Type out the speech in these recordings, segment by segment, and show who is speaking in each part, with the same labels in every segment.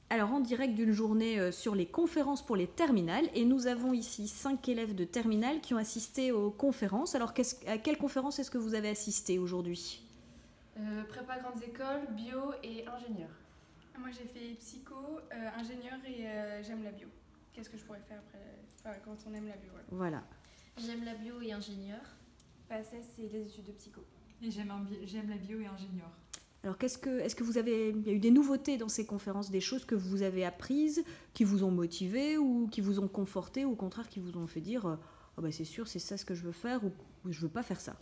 Speaker 1: Alors en direct d'une journée sur les conférences pour les terminales, et nous avons ici 5 élèves de terminale qui ont assisté aux conférences. Alors à quelle conférence est-ce que vous avez assisté aujourd'hui?
Speaker 2: Prépa grandes écoles, bio et ingénieur.
Speaker 3: Moi j'ai fait psycho, ingénieur et j'aime la bio. Qu'est-ce que je pourrais faire après quand on aime la bio?
Speaker 1: Voilà.
Speaker 4: J'aime la bio et ingénieur.
Speaker 5: PACES, c'est les études de psycho.
Speaker 6: Et j'aime la bio et ingénieur.
Speaker 1: Alors est-ce que il y a eu des nouveautés dans ces conférences, des choses que vous avez apprises, qui vous ont motivé ou qui vous ont conforté, ou au contraire qui vous ont fait dire oh ben c'est sûr, c'est ça ce que je veux faire, ou je veux pas faire ça?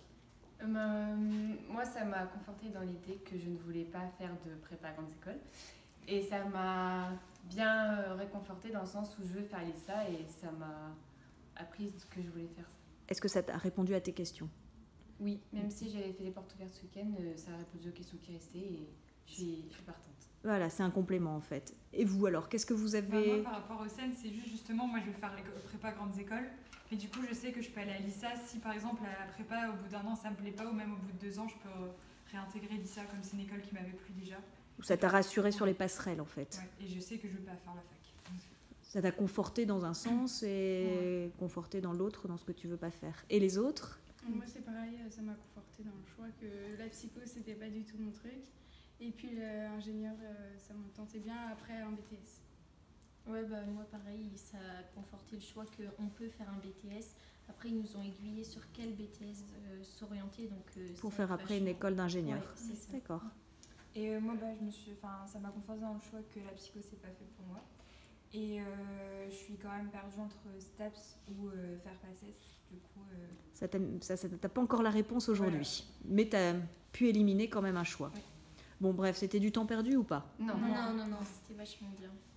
Speaker 2: Moi, ça m'a confortée dans l'idée que je ne voulais pas faire de prépa grandes écoles. Et ça m'a bien réconfortée dans le sens où je veux faire l'ISA et ça m'a appris ce que je voulais faire.
Speaker 1: Est-ce que ça t'a répondu à tes questions?
Speaker 2: Oui, même si j'avais fait les portes ouvertes ce week-end, ça a répondu aux questions qui restaient et je suis partante.
Speaker 1: Voilà, c'est un complément en fait. Et vous alors, qu'est-ce que vous avez...
Speaker 6: Moi, par rapport au SEN, c'est justement, moi je veux faire les prépa grandes écoles. Et du coup, je sais que je peux aller à l'ISA si par exemple la prépa au bout d'un an ça me plaît pas, ou même au bout de 2 ans, je peux réintégrer l'ISA comme c'est une école qui m'avait plu déjà.
Speaker 1: Ça t'a rassuré sur les passerelles en fait?
Speaker 6: Ouais, et je sais que je veux pas faire la fac.
Speaker 1: Ça t'a conforté dans un sens et conforté dans l'autre, dans ce que tu veux pas faire. Et les autres?
Speaker 3: Moi c'est pareil, ça m'a conforté dans le choix que la psycho c'était pas du tout mon truc. Et puis l'ingénieur, ça me tentait bien après un BTS.
Speaker 4: Ouais, moi pareil, ça a conforté le choix qu'on peut faire un BTS. Après, ils nous ont aiguillés sur quel BTS s'orienter.
Speaker 1: Pour faire après une école d'ingénieur.
Speaker 4: Ouais, c'est ça.
Speaker 1: D'accord.
Speaker 5: Et moi, ça m'a conforté dans le choix que la psycho, c'est pas fait pour moi. Et je suis quand même perdue entre STAPS ou faire PACES. Du coup,
Speaker 1: Ça t'as pas encore la réponse aujourd'hui, mais t'as pu éliminer quand même un choix.
Speaker 5: Ouais.
Speaker 1: Bon bref, c'était du temps perdu ou pas?
Speaker 2: Non.
Speaker 4: Non, c'était vachement bien.